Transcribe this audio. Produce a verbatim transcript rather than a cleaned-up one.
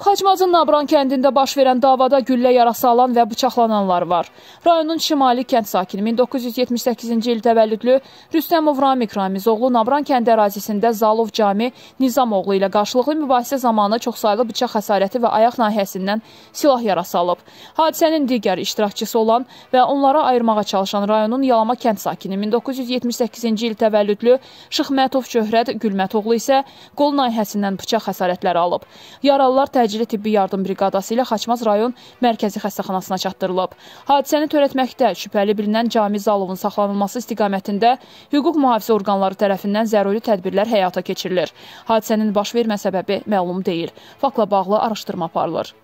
Xaçmazın Nabran kəndində baş verən davada güllə yarası alan və bıçaqlananlar var. Rayonun şimali kənd sakini min doqquz yüz yetmiş səkkizinci il təvəllüdlü Rüstəmov Ramik Ramizoğlu Nabran kəndi ərazisində Zalov Cami Nizamoğlu ilə qarşılıqlı mübahisə zamanı çoxsaylı bıçaq xəsarəti və ayaq nahiyəsindən silah yarası alıb. Hadisənin digər iştirakçısı olan və onlara ayırmağa çalışan rayonun Yalama kənd sakini min doqquz yüz yetmiş səkkizinci il təvəllüdlü Şıxmətov Şöhrət Gülmətoğlu isə qol nahiyəsindən bıçaq xəsarətləri alıb. Yaralılar təcili tibbi yardım briqadası ilə Xaçmaz rayon mərkəzi xəstəxanasına çatdırılıb. Hadisəni törətməkdə şübhəli bilinən Cami Zalovun saxlanılması istiqamətində hüquq mühafizə orqanları tərəfindən zəruri tədbirlər həyata keçirilir. Hadisənin baş vermə səbəbi məlum deyil. Faktla bağlı araşdırma aparılır.